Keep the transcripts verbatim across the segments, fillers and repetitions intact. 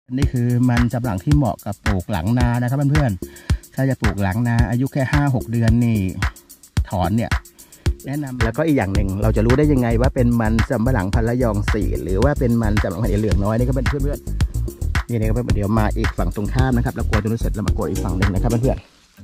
นี่คือมันสำปะหลังที่เหมาะกับปลูกหลังนานะครับเพื่อนๆถ้าจะปลูกหลังนาอายุแค่ห้าหกเดือนนี่ถอนเนี่ยแนะนำแล้วก็อีกอย่างหนึ่งเราจะรู้ได้ยังไงว่าเป็นมันสำปะหลังพันธุ์ระยองสี่หรือว่าเป็นมันสำปะหลังพันธุ์เหลืองน้อยนี่ก็เป็นเพื่อนๆนี่นะครับเดี๋ยวมาอีกฝั่งตรงข้ามนะครับแล้วกดตรงนี้เสร็จแล้วมากดอีกฝั่งหนึ่งนะครับเพื่อนๆ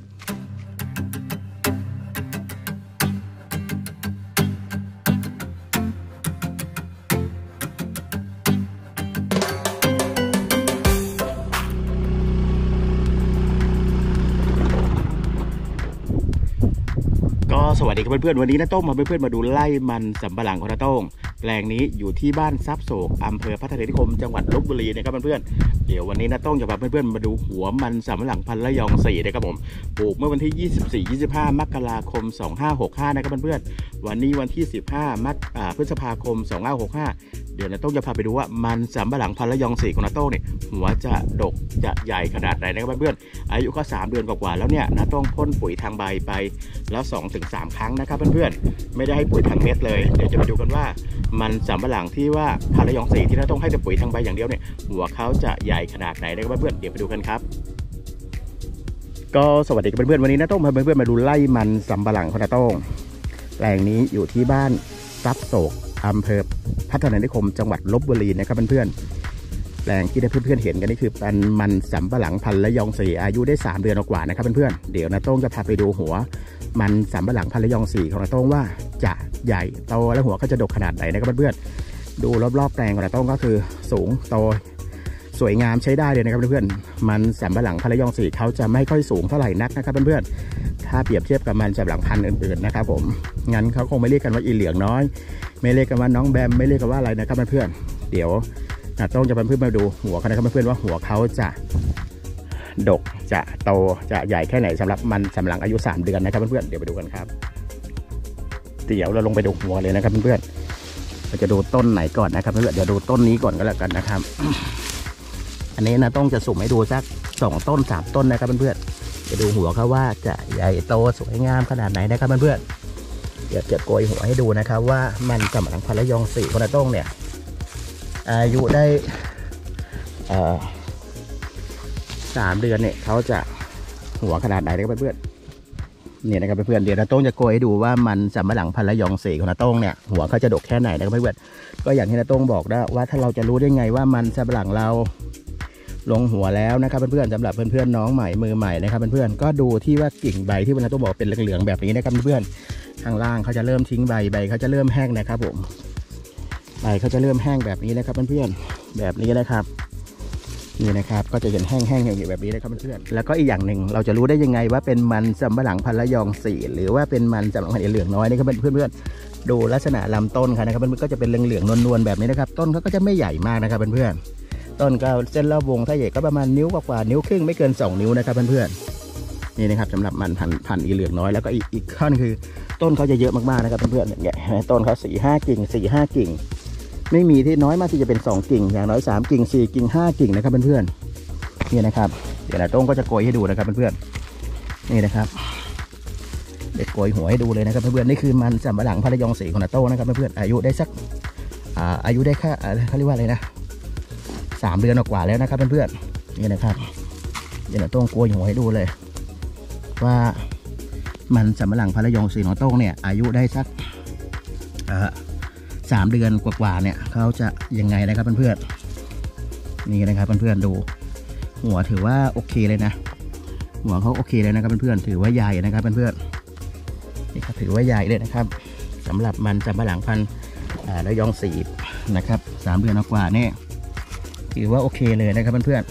สวัสดีครับเพื่อนๆวันนี้น้าโต้งมาเพื่อนๆมาดูไร่มันสำปะหลังของน้าโต้งแปลงนี้อยู่ที่บ้านทรัพย์โศกอำเภอพัฒนานิคมจังหวัดลพบุรีนะครับเพื่อนๆเดี๋ยววันนี้น้าโต้งจะพาเพื่อนๆมาดูหัวมันสำปะหลังพันธุ์ระยองสี่นะครับผมปลูกเมื่อวันที่ยี่สิบสี่ ยี่สิบห้ามกราคมสองพันห้าร้อยหกสิบห้านะครับเพื่อนๆวันนี้วันที่สิบห้ามกราคมพฤษภาคมสองพันห้าร้อยหกสิบห้าเดี๋ยวน้าโต้งจะพาไปดูว่ามันสำปะหลังพันธุ์ระยองสี่ของน้าโต้งเนี่ยหัวจะดกจะใหญ่ขนาดไหนนะครับเพื่อนๆอายุก็สามเดือนกว่าๆแล้วเนี่ยน้าโต้งพ่นปุ๋ยทางใบไปแล้ว สองถึงสาม ครั้งนะครับเพื่อนๆไม่ได้ให้ปุ๋ยทางเม็ดเลยเดี๋ยวจะมาดูกันว่ามันสำปะหลังที่ว่าพันธุ์ระยองสี่ที่น้าโต้งให้แต่ปุ๋ยทางใบอย่างเดียวเนี่ยหัวเขาจะใหญ่ขนาดไหนนะครับเพื่อนๆเดี๋ยวไปดูกันครับก็สวัสดีเพื่อนๆวันนี้น้าโต้งพาเพื่อนๆมาดูไร่มันสำปะหลังของน้าโต้งแปลงนี้อยู่ที่บ้านทรัพย์โศกอำเภอพัฒนานิคมจังหวัดลพบุรีนะครับเพื่อนๆแปลงที่ได้เพื่อนๆเห็นกันนี่คือเป็นมันสำปะหลังพันธุ์ระยองสี่อายุได้สามเดือนกว่านะครับเพื่อนๆเดี๋ยวน้าโต้งจะพาไปดูหัวมันสำปะหลังพันธุ์ระยองสี่ของน้าโต้งว่าจะใหญ่โตและหัวก็จะดกขนาดไหนนะครับเพื่อนๆดูรอบๆแปลงของน้าโต้งก็คือสูงโตสวยงามใช้ได้เลยนะครับเพื่อนๆมันสำปะหลังพันธุ์ระยองสี่เขาจะไม่ค่อยสูงเท่าไหร่นักนะครับเพื่อนๆถ้าเปรียบเทียบกับมันสำปะหลังพันธุ์อื่นๆนะครับผมงั้นเขาคงไม่เรียกกันว่าอีเหลืองน้อยไม่เรียกกันว่าน้องแบมไม่เรียกกันว่าอะไรนะครับเพื่อนๆเดี๋ยวน้าโต้งจะเพื่อนๆมาดูหัวกันนะครับเพื่อนๆว่าหัวเขาจะดกจะโตจะใหญ่แค่ไหนสำหรับมันสำปะหลังอายุสามเดือนนะครับเพื่อนๆเดี๋ยวไปดูกันครับเดี๋ยวเราลงไปดูหัวเลยนะครับเพื่อนๆเราจะดูต้นไหนก่อนนะครับเพื่อนๆเดี๋ยวดูต้นนี้ก่อนก็แล้วกันนะครับ อันนี้นะต้องจะสุ่มให้ดูสักสองต้นสามต้นนะครับเพื่อนๆจะดูหัวเขาว่าจะใหญ่โตสวยงามขนาดไหนนะครับเพื่อนๆเดี๋ยวจะโกยหัวให้ดูนะครับว่ามันสำปะหลังพันธุ์ระยองสี่ของน้าโต้งเนี่ยอายุได้อ่าสามเดือนเนี่ยเขาจะหัวขนาดไหนนะครับเพื่อนๆเนี่ยนะครับเพื่อนๆเดี๋ยวน้าโต้งจะโกยให้ดูว่ามันสำปะหลังพันธุ์ระยองสี่ของน้าโต้งเนี่ยหัวเขาจะดกแค่ไหนนะครับเพื่อนๆก็อย่างที่น้าโต้งบอกนะว่าถ้าเราจะรู้ได้ไงว่ามันสำปะหลังเราลงหัวแล้วนะครับเพื่อนๆสำหรับเพื่อนๆน้องใหม่มือใหม่นะครับเพื่อนๆก็ดูที่ว่ากิ่งใบที่น้าโต้งบอกเป็นเหลืองๆแบบนี้นะครับเพื่อนๆข้างล่างเขาจะเริ่มทิ้งใบใบเขาจะเริ่มแห้งนะครับผมใบเขาจะเริ่มแห้งแบบนี้นะครับเพื่อนๆแบบนี้นะครับนี่นะครับก็จะเห็นแห้งๆอย่างแบบนี้นะครับเพื่อนๆแล้วก็อีกอย่างหนึ่งเราจะรู้ได้ยังไงว่าเป็นมันสำปะหลังพันธุ์ระยองสี่หรือว่าเป็นมันสำปะหลังพันธุ์เหลืองน้อยนี่ครับเพื่อนๆดูลักษณะลำต้นเขานะครับมันก็จะเป็นเหลืองๆนวลๆแบบนี้นะครับต้นเขาก็จะไม่ใหญ่มากนะครับเพื่อนๆต้นก็เส้นรอบวงถ้าใหญ่ก็ประมาณนิ้วกว่านิ้วครึ่งไม่เกินสองนิ้วนะครับเพื่อนๆนี่นะครับสำหรับมันพันธุ์พันธุ์เหลืองน้อยแล้วก็อีกอีกข้อนึงคือต้นเขาจะเยอะมากๆนะครับเพื่อนๆเนี่ยต้นเขาสี่ห้ากิ่งสี่ห้ากิ่งไม่มีที่น้อยมากที่จะเป็นสองกิ่งอย่างน้อยสามกิ่งสี่กิ่งห้ากิ่งนะครับเพื่อนๆนี่นะครับเดี๋ยวน้าโต้งก็จะโกยให้ดูนะครับเพื่อนๆนี่นะครับเด็กโกยหัวให้ดูเลยนะครับเพื่อนๆนี่คือมันสำปะหลังพันธุ์ระยองสี่ของน้าโต้งนะครับเพื่อนๆอายุได้สักอ่าอายุได้แค่เขาเรียกว่าอะไรนะสามเดือนกว่าแล้วนะครับเพื่อนๆนี่นะครับเดี๋ยวน้าโต้งโกยหัวให้ดูเลยว่ามันสำปะหลังพันธุ์ระยองสี่ของน้าโต้งเนี่ยอายุได้สักอ่าสามเดือนกว่าๆเนี่ยเขาจะยังไงนะครับเพื่อนๆนี่นะครับเพื่อนๆดูหัวถือว่าโอเคเลยนะหัวเขาโอเคเลยนะครับเพื่อนๆถือว่าใหญ่นะครับเพื่อนๆนี่ครับถือว่าใหญ่เลยนะครับสำหรับมันสำปะหลังพันธุ์ระยองสี่นะครับสามเดือนกว่าเนี่ยถือว่าโอเคเลยนะครับเพื่อน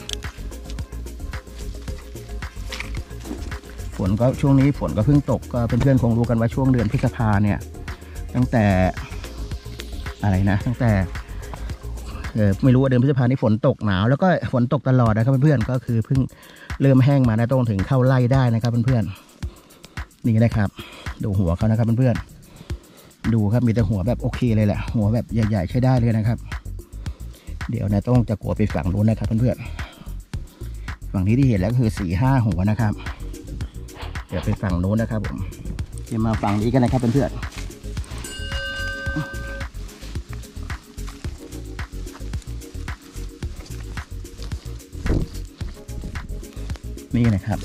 ๆฝนก็ช่วงนี้ฝนก็เพิ่งตกก็เพื่อนๆคงรู้กันว่าช่วงเดือนพฤษภาเนี่ยตั้งแต่อะไรนะตั้งแต่เออไม่รู้ว่าเดือนพฤษภาคมนี้ฝนตกหนาวแล้วก็ฝนตกตลอดนะครับเพื่อนๆก็คือเพิ่งเริ่มแห้งมานะต้องถึงเข้าไล่ได้นะครับเพื่อนๆนี่นะครับดูหัวเขานะครับเพื่อนๆดูครับมีแต่หัวแบบโอเคเลยแหละหัวแบบใหญ่ๆใช้ได้เลยนะครับเดี๋ยวนะต้องจะกลัวไปฝั่งนู้นนะครับเพื่อนๆฝั่งนี้ที่เห็นแล้วก็คือสี่ห้าหัวนะครับเดี๋ยวไปฝั่งนู้นนะครับผมจะมาฝั่งนี้กันนะครับเพื่อนๆนี่นะครับ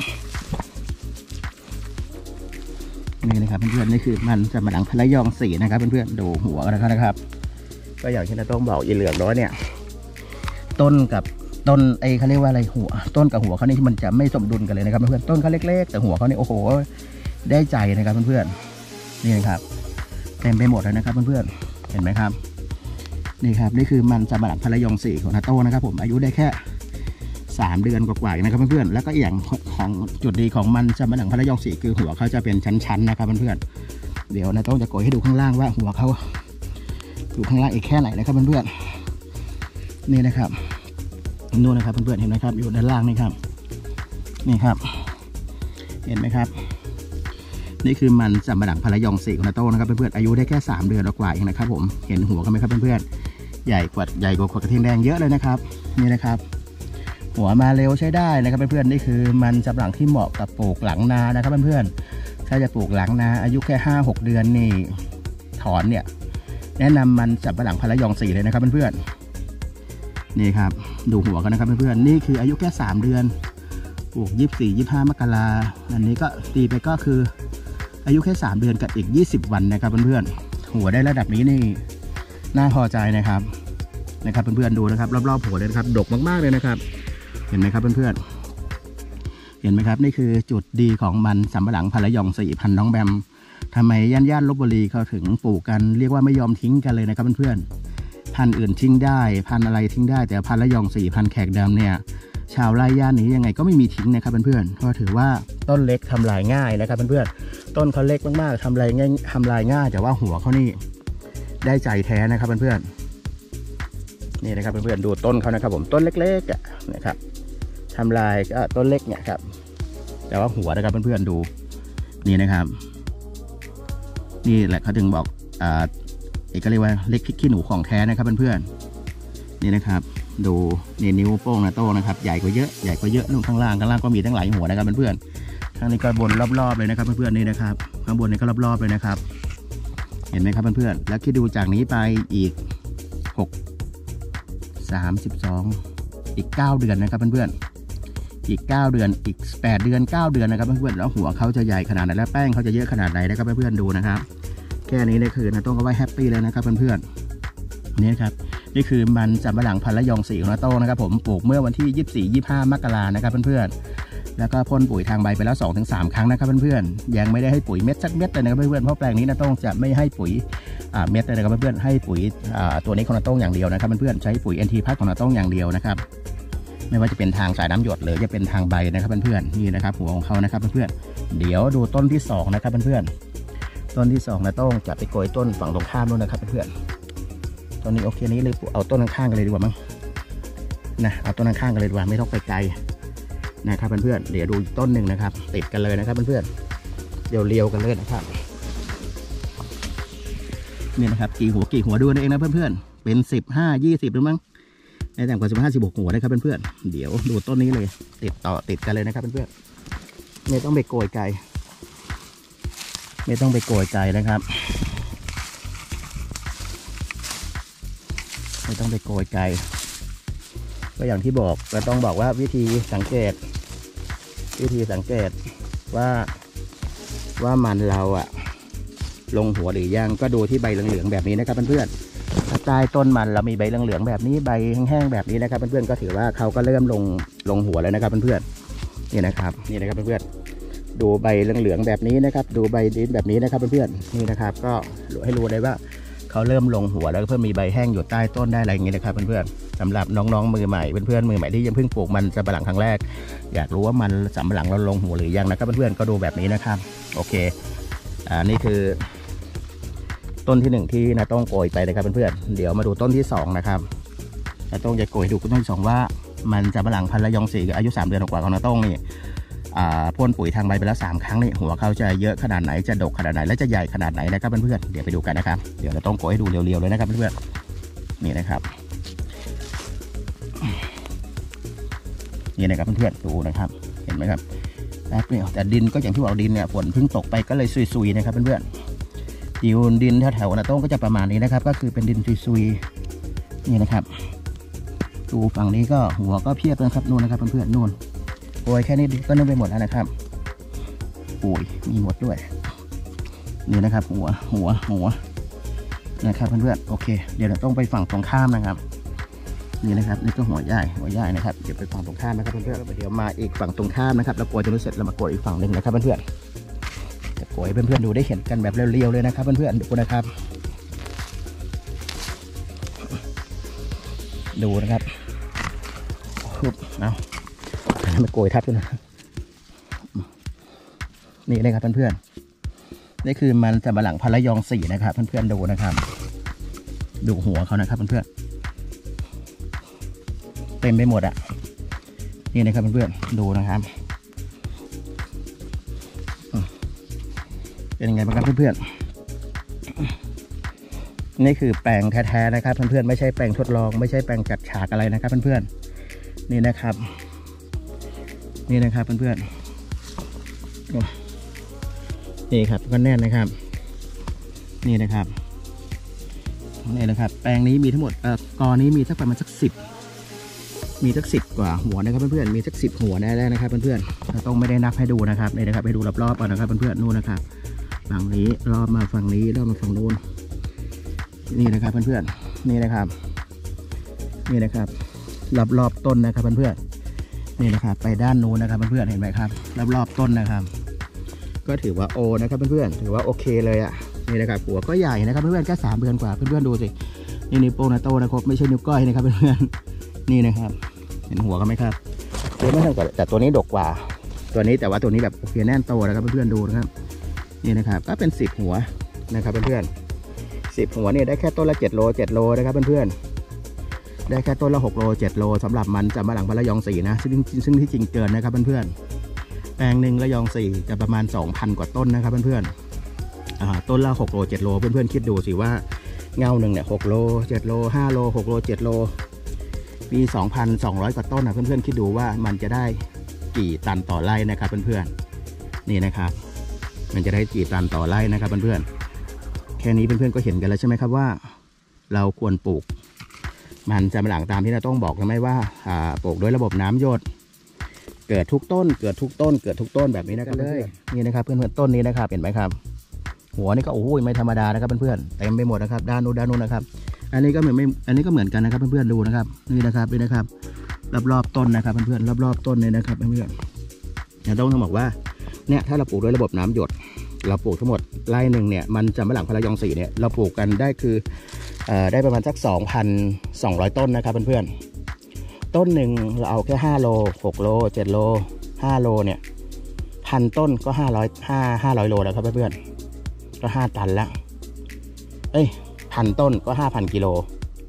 นี่นะครับเพื่อนๆนี่คือมันสำปะหลังพะระยองสีนะครับเพื่อนๆดูหัวกันนะครับก็อย่างที่เราต้องบอกอีเหลืองน้อยเนี่ยต้นกับต้นไอ้เขาเรียกว่าอะไรหัวต้นกับหัวเขานี่มันจะไม่สมดุลกันเลยนะครับเพื่อนๆต้นเขาเล็กๆแต่หัวเขาเนี่ยโอ้โหได้ใจนะครับเพื่อนๆนี่นะครับเต็มไปหมดเลยนะครับเพื่อนๆเห็นไหมครับนี่ครับนี่คือมันสำปะหลังพะระยองสีของนาโต้นะครับผมอายุได้แค่สามเดือนกว่าๆนะครับเพื่อนๆแล้วก็อย่างของจุดดีของมันสำปะหลังพะระยองสีคือหัวเขาจะเป็นชั้นๆนะครับเพื่อนๆเดี๋ยวนาโต้จะโกยให้ดูข้างล่างว่าหัวเขาอยู่ข้างล่างอีกแค่ไหนนะครับเพื่อนๆนี่นะครับนู่นนะครับเพื่อนๆเห็นไหมครับอยู่ด้านล่างนี่ครับนี่ครับเห็นไหมครับนี่คือมันสำปะหลังพะระยองสีของนาโต้นะครับเพื่อนๆอายุได้แค่สามเดือนกว่าเองนะครับผมเห็นหัวเขาไหมครับเพื่อนๆใหญ่กว่าใหญ่กว่ากระเทียมแดงเยอะเลยนะครับนี่นะครับหัวมาเร็วใช้ได้นะครับเพื่อนๆนี่คือมันสำปะหลังที่เหมาะกับปลูกหลังนานะครับเพื่อนๆถ้าจะปลูกหลังนาอายุแค่ห้าหกเดือนนี่ถอนเนี่ยแนะนำมันสำปะหลังพะระยองสีเลยนะครับเพื่อนๆนี่ครับดูหัวกันนะครับเพื่อนๆนี่คืออายุแค่สามเดือนปลูกยี่สิบสี่ ยี่สิบห้ามกราอันนี้ก็ตีไปก็คืออายุแค่สามเดือนกับอีกยี่สิบวันนะครับเพื่อนๆหัวได้ระดับนี้นี่น่าพอใจนะครับนะครับเพื่อนๆดูนะครับรอบๆหัวเลยนะครับดกมากๆเลยนะครับเห็นไหมครับเพื่อนๆเห็นไหมครับนี่คือจุดดีของมันสำปะหลังพะระยองสีพันน้องแบมทำไมย่านย่านลพบุรีเขาถึงปลูกกันเรียกว่าไม่ยอมทิ้งกันเลยนะครับเพื่อนๆพันอื่นทิ้งได้พันอะไรทิ้งได้แต่พันระยองสีพันแขกดำเนี่ยชาวไร่ย่านนี้ยังไงก็ไม่มีทิ้งนะครับเพื่อนๆเพราะถือว่าต้นเล็กทำลายง่ายนะครับเพื่อนๆต้นเขาเล็กมากๆทำลายง่ายทำลายง่ายแต่ว่าหัวเขานี่ได้ใจแท้นะครับเพื่อนๆนี่นะครับเพื่อนๆดูต้นเขานะครับผมต้นเล็กๆอ่ะนะครับทำลายก็ต้นเล็กเนี่ยครับแต่ว่าหัวนะครับเพื่อนๆดูนี่นะครับนี่แหละเขาถึงบอกอ่าเอกเรียกว่าเล็กพริกขี้หนูของแท้นะครับเพื่อนๆนี่นะครับดูนี่นิ้วโป้งนาโต้นะครับใหญ่กว่าเยอะใหญ่กว่าเยอะนู่นข้างล่างข้างล่างก็มีทั้งหลายหัวนะครับเพื่อนๆข้างนี้ก็บนรอบๆเลยนะครับเพื่อนๆนี่นะครับข้างบนนี่ก็รอบๆเลยนะครับเห็นไหมครับเพื่อนๆแล้วคิดดูจากนี้ไปอีกหก สามสิบสองอีกเก้าเดือนนะครับเพื่อนๆอีกเก้าเดือนอีกแปดเดือนเก้าเดือนนะครับเพื่อนๆแล้วหัวเขาจะใหญ่ขนาดไหนและแป้งเขาจะเยอะขนาดไหนนะครับเพื่อนๆดูนะครับแค่นี้เนี่ยคือนาโต้ก็ไว้แฮปปี้เลยนะครับเพื่อนๆนี่ครับนี่คือมันสำปะหลังพะระยองสีของนาโต้นะครับผมปลูกเมื่อวันที่ยี่สิบสี่ ยี่สิบห้ามกรานะครับเพื่อนๆแล้วก็พ่นปุ๋ยทางใบไปแล้ว สองถึงสาม ครั้งนะครับเพื่อนๆยังไม่ได้ให้ปุ๋ยเม็ดสักเม็ดเลยนะครับเพื่อนๆเพราะแปลงนี้นาโต้จะไม่ให้ปุ๋ยเม็ดเลยนะครับเพื่อนๆให้ปุ๋ยตัวนี้ของนาโต้อย่างเดียวนะครับเพื่อนๆใช้ปุ๋ย เอ็น ที พัทของนาโต้อย่างเดียวนะครับไม่ว่าจะเป็นทางสายน้ำหยดหรือจะเป็นทางใบนะครับเพื่อนๆนี่นะครับหัวของเขานะครับเพื่อนๆเดี๋ยวดูต้นที่สองนะครับเพื่อนๆต้นที่สองนาโต้จะไปโกยต้นฝั่งตรงข้ามด้วยนะครับเพื่อนๆต้นนี้โอเคนี้เลยเอาต้นข้างๆกันเลยดีกว่ามั้งนะเอาต้นข้างๆกันเลยดีกว่าไม่ต้องไปไกลนะครับเพื่อนๆเดี๋ยวดูต้นหนึ่งนะครับติดกันเลยนะครับเพื่อนๆเดี๋ยวเรียวกันเลยนะครับนี่นะครับกี่หัวกี่หัวดูนั่นเองนะเพื่อนๆเป็นสิบห้ายี่สิบหรือมั้งในแต่งกว่าสิบห้าสิบหกหัวนะครับเพื่อนๆเดี๋ยวดูต้นนี้เลยติดต่อติดกันเลยนะครับเพื่อนๆไม่ต้องไปโกยไกลไม่ต้องไปโกยไกลนะครับไม่ต้องไปโกยไกลก็อย่างที่บอกเราต้องบอกว่าวิธีสังเกตวิธีสังเกตว่าว่ามันเราอะลงหัวหรือยังก็ดูที่ใบเหลืองๆแบบนี้นะครับเพื่อนๆถ้าใต้ต้นมันเรามีใบเหลืองๆแบบนี้ใบแห้งๆแบบนี้นะครับเพื่อนๆก็ถือว่าเขาก็เริ่มลงลงหัวแล้วนะครับเพื่อนๆนี่นะครับนี่นะครับเพื่อนๆดูใบเหลืองๆแบบนี้นะครับดูใบดินแบบนี้นะครับเพื่อนๆนี่นะครับก็ให้รู้ได้ว่าเขาเริ่มลงหัวแล้วเพิ่มมีใบแห้งอยู่ใต้ต้นได้อะไรอย่างเงี้ยนะครับเพื่อนๆสำหรับน้องๆมือใหม่เพื่อนๆมือใหม่ที่ยังเพิ่งปลูกมันสำปะหลังครั้งแรกอยากรู้ว่ามันสำปะหลังเราลงหัวหรือยังนะครับเพื่อนๆก็ดูแบบนี้นะครับโอเคอ่านี่คือต้นที่หนึ่งที่นาโต้งโกยไปนะครับเพื่อนๆเดี๋ยวมาดูต้นที่สองนะครับนาโต้งจะโกยดูต้นที่สองว่ามันสำปะหลังพะระยองสีอายุสามเดือนกว่าของนาโต้งนี่พ่นปุ๋ยทางใบไปแล้วสามครั้งนี่หัวเขาจะเยอะขนาดไหนจะดกขนาดไหนและจะใหญ่ขนาดไหนนะครับเพื่อนๆเดี๋ยวไปดูกันนะครับเดี๋ยวนาโต้งโกยให้ดูเรียวๆเลยนะครับเพื่อนๆนี่นะครับนี่นะครับเพื่อนๆดูนะครับเห็นไหมครับแต่ดินก็อย่างที่บอกดินเนี่ยฝนเพิ่งตกไปก็เลยซุยๆนะครับเพื่อนๆดินดินแถวๆนาโต้งก็จะประมาณนี้นะครับก็คือเป็นดินซุยๆนี่นะครับดูฝั่งนี้ก็หัวก็เพียบนะครับนู่นนะครับเพื่อนๆนู่นโอยแค่นี้ก็นึกไปหมดแล้วนะครับโอ้ยมีหมดด้วยนี่นะครับหัวหัวหัวนะครับเพื่อนๆโอเคเดี๋ยวเราต้องไปฝั่งตรงข้ามนะครับนี่นะครับนี่ก็หัวใหญ่หัวใหญ่นะครับเดี๋ยวไปฝั่งตรงข้ามนะครับเพื่อนๆเดี๋ยวมาอีกฝั่งตรงข้ามนะครับเราโกยจนเสร็จเรามาโกยอีกฝั่งหนึ่งนะครับเพื่อนๆจะโกยเพื่อนๆดูได้เห็นกันแบบเรียวๆเลยนะครับเพื่อนๆดูนะครับดูนะครับเอามาโกยทับด้วยนะนี่นะครับเพื่อนๆนี่คือมันสำปะหลังพันละยองสี่นะครับเพื่อนๆดูนะครับดูหัวเขานะครับเพื่อนๆเต็มไปหมดอ่ะนี่นะครับเพื่อนๆดูนะครับเป็นยังไงบ้างครับเพื่อนๆนี่คือแปลงแท้ๆนะครับเพื่อนๆไม่ใช่แปลงทดลองไม่ใช่แปลงจัดฉากอะไรนะครับเพื่อนๆนี่นะครับนี่นะครับเพื่อนๆนี่ครับก็แน่นนะครับนี่นะครับนี่นะครับแปลงนี้มีทั้งหมดเอ่อกอนี้มีสักประมาณสักสิบมีสักสิบกว่าหัวนะครับเพื่อนๆมีสักสิบหัวแน่ๆนะครับเพื่อนๆเราต้องไม่ได้นับให้ดูนะครับนี่นะครับให้ดูรอบๆก่อนนะครับเพื่อนๆนู่นนะครับฝั่งนี้รอบมาฝั่งนี้รอบมาฝั่งนู้นนี่นะครับเพื่อนๆนี่นะครับนี่นะครับรอบๆต้นนะครับเพื่อนๆนี่นะครับไปด้านนู้นนะครับเพื่อนๆเห็นไหมครับรอบๆต้นนะครับก็ถือว่าโอนะครับเพื่อนๆถือว่าโอเคเลยอ่ะนี่นะครับหัวก็ใหญ่นะครับเพื่อนๆแค่สามเดือนกว่าเพื่อนๆดูสินี่นิ้วโป้งนาโต้นะครับไม่ใช่นิ้วก้อยนะครับเพื่อนๆนี่นะครับเห็นหัวกันไหมครับเยอะมากแต่ตัวนี้ดกกว่าตัวนี้แต่ว่าตัวนี้แบบโอเคแน่นโตนะครับเพื่อนๆดูนะครับนี่นะครับก็เป็นสิบหัวนะครับเพื่อนๆสิบหัวเนี่ยได้แค่ต้นละเจ็ดโลเจ็ดโลนะครับเพื่อนๆได้แค่ต้นละหกโลเจ็ดโลสำหรับมันสำปะหลังพันละยองสี่นะซึ่งซึ่งที่จริงเกินนะครับเพื่อนๆแปลงหนึ่งระยองสี่จะประมาณ สองพัน กว่าต้นนะครับเพื่อนๆอ่าต้นละหกโลเจ็ดโลเพื่อนๆคิดดูสิว่าเงาหนึ่งเนี่ยหกโลเจ็ดโลห้าโลหกโลเจ็ดโลมี สองพันสองร้อย กว่าต้นนะเพื่อนๆคิดดูว่ามันจะได้กี่ตันต่อไร่นะครับเพื่อนๆนี่นะครับมันจะได้กี่ตันต่อไร่นะครับเพื่อนๆแค่นี้เพื่อนๆก็เห็นกันแล้วใช่ไหมครับว่าเราควรปลูกมันสำปะหลังตามที่เราต้องบอกใช่ไหมว่าอ่าปลูกด้วยระบบน้ำหยดเกิดทุกต้นเกิดทุกต้นเกิดทุกต้นแบบนี้นะครับเลยนี่นะครับเพื่อนๆต้นนี้นะครับเห็นไหมครับหัวนี่ก็โอ้ยไม่ธรรมดานะครับเพื่อนๆเต็มไปหมดนะครับด้านนู้นด้านนู้นนะครับอันนี้ก็เหมือนไม่อันนี้ก็เหมือนกันนะครับเพื่อนๆดูนะครับนี่นะครับนี่นะครับรอบๆต้นนะครับเพื่อนๆรอบๆต้นเลยนะครับเพื่อนๆเราต้องต้องบอกว่าเนี่ยถ้าเราปลูกด้วยระบบน้ำหยดเราปลูกทั้งหมดไร่หนึ่งเนี่ยมันสำปะหลังพันละยองสี่เนี่ยเราปลูกกันได้คือเอ่อได้ประมาณสัก สองพันสองร้อย ต้นนะครับเพื่อนๆต้นหนึ่งเราเอาแค่ห้าโลหกโลเจ็ดโลห้าโลเนี่ยพันต้นก็ห้าร้อยห้าห้าร้อยโลแล้วครับเพื่อนๆก็ห้าตันละเอ้ยพันต้นก็ห้าพันกิโล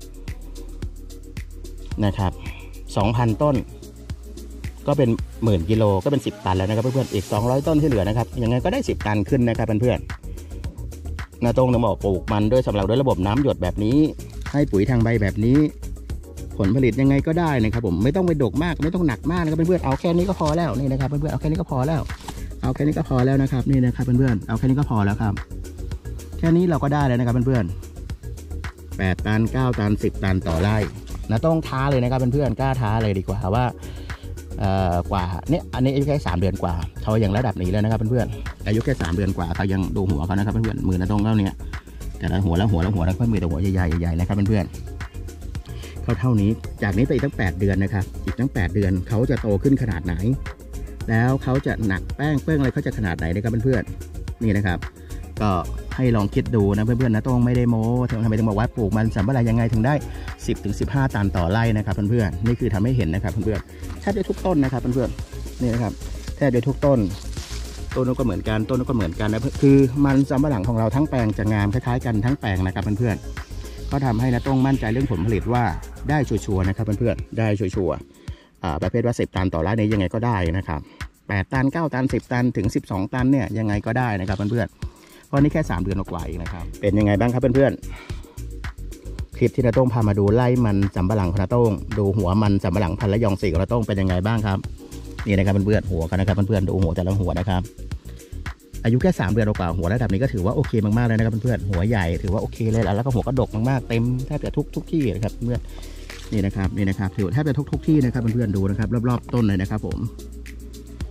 นะครับสองพันต้นก็เป็นหมื่นกิโลก็เป็นสิบตันแล้วนะครับเพื่อนๆอีกสองร้อยต้นที่เหลือนะครับยังไงก็ได้สิบตันขึ้นนะครับเพื่อนๆนาตรงต้องบอกปลูกมันด้วยสำหรับด้วยระบบน้ำหยดแบบนี้ให้ปุ๋ยทางใบแบบนี้ผลผลิตยังไงก็ได้นะครับผมไม่ต้องไปดกมากไม่ต้องหนักมากนะครับเพื่อนๆเอาแค่นี้ก็พอแล้วนี่นะครับเพื่อนๆเอาแค่นี้ก็พอแล้วเอาแค่นี้ก็พอแล้วนะครับนี่นะครับเพื่อนๆเอาแค่นี้ก็พอแล้วครับแค่นี้เราก็ได้แล้วนะครับเพื่อนๆแปดตันเก้าตันสิบตันต่อไร่นะต้องท้าเลยนะครับเพื่อนๆกล้าท้าเลยดีกว่าว่าเอ่อกว่าเนี่ยอันนี้อายุแค่สามเดือนกว่าเขายังระดับนี้แล้วนะครับเพื่อนๆอายุแค่สามเดือนกว่าเขายังดูหัวเขานะครับเพื่อนๆมือนะต้องเท่านี้แต่ละหัวแล้วหัวแล้วหัวแล้วเพื่อนมือแต่หัวใหญ่ๆใหญ่ๆนะครับเพื่อนๆเขาเท่านี้จากนี้ไปอีกตั้งแปดเดือนนะครับอีกตั้งแปดเดือนเขาจะโตขึ้นขนาดไหนแล้วเขาจะหนักแป้งเป้งอะไรเขาจะขนาดไหนนะครับเพื่อนๆนี่นะครับก็ให้ลองคิดดูนะเพื่อนๆนะต้องไม่ได้โม้ทำไมถึงบอกว่าปลูกมันสำปะหลังยังไงถึงได้ สิบถึงสิบห้า ตันต่อไร่นะครับเพื่อนๆนี่คือทำให้เห็นนะครับเพื่อนๆแทบจะทุกต้นนะครับเพื่อนๆนี่นะครับแทบจะทุกต้นต้นนู้นก็เหมือนกันต้นนู้นก็เหมือนกันนะคือมันสำปะหลังของเราทั้งแปลงจะงามคล้ายๆกันทั้งแปลงนะครับเพื่อนๆก็ทำให้นะต้องมั่นใจเรื่องผลผลิตว่าได้ชัวร์ๆนะครับเพื่อนๆได้ชัวร์ๆประเภทว่าสิบตันต่อไร่นี้ยังไงก็ได้นะครับแปดตันเก้าตันสิบตันถึงสิบสองตันเนี่ยยังไงก็ได้นะครับเพื่อนๆเพราะนี่แค่สามเดือนกว่าเองนะครับเป็นยังไงบ้างครับเพื่อนๆคลิปที่นาโต้งพามาดูไล่มันสำปะหลังของนาโต้งดูหัวมันสำปะหลังพันละยองสี่ของนาโต้งเป็นยังไงบ้างครับนี่นะครับเพื่อนๆหัวกันนะครับเพื่อนๆดูหัวแต่ละหัวนะครับอายุแค่สามเดือนกว่าหัวระดับนี้ก็ถือว่าโอเคมากๆเลยนะครับเพื่อนๆหัวใหญ่ถือว่าโอเคเลยแล้วก็หัวก็ดกมากๆเต็มแทบจะทุกทุกที่นะครับเพื่อนนี่นะครับนี่นะครับถือแทบจะทุกทุกที่นะครับเพื่อนๆดูนะครับรอบๆต้นเลยนะครับผม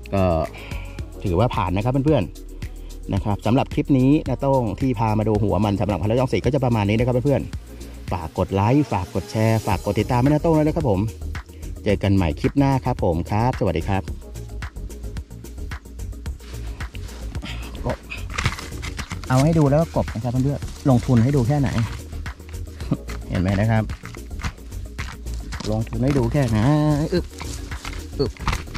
ก็ถือว่าผ่านนะครับเพื่อนๆนะครับสำหรับคลิปนี้นะโต้งที่พามาดูหัวมันสำหรับพันธุ์ต้องสีก็จะประมาณนี้นะครับเพื่อนๆฝากกดไลค์ฝากกดแชร์ฝากกดติดตามให้นะโต้งด้วยนะครับผมเจอกันใหม่คลิปหน้าครับผมครับสวัสดีครับเอาให้ดูแล้วก็กบนะครับเพื่อนๆลงทุนให้ดูแค่ไหนเห็นไหมนะครับลงทุนให้ดูแค่ไหนอึบอึบ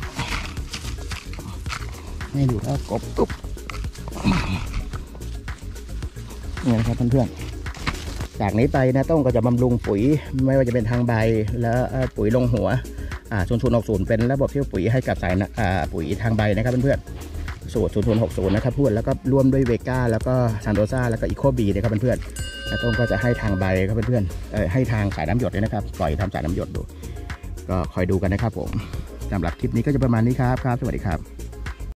ให้ดูแล้วกบอึบนี่นะครับเพื่อนๆจากนี้ไปนะต้องก็จะบำรุงปุ๋ยไม่ว่าจะเป็นทางใบแล้วปุ๋ยลงหัวอ่าศูนย์ศูนย์หกศูนย์เป็นระบบเที่ยวปุ๋ยให้กับสายอ่าปุ๋ยทางใบนะครับเพื่อนๆสูตรศูนย์ศูนย์หกศูนย์นะครับเพื่อนแล้วก็ร่วมด้วยเวก้าแล้วก็ซันโดซ่าแล้วก็อีโคบีนะครับเพื่อนๆนะต้องก็จะให้ทางใบครับเพื่อนๆเอ่อให้ทางสายน้ำหยดเลยนะครับปล่อยทำสายน้ำหยดดูก็คอยดูกันนะครับผมสำหรับคลิปนี้ก็จะประมาณนี้ครับครับสวัสดีครับ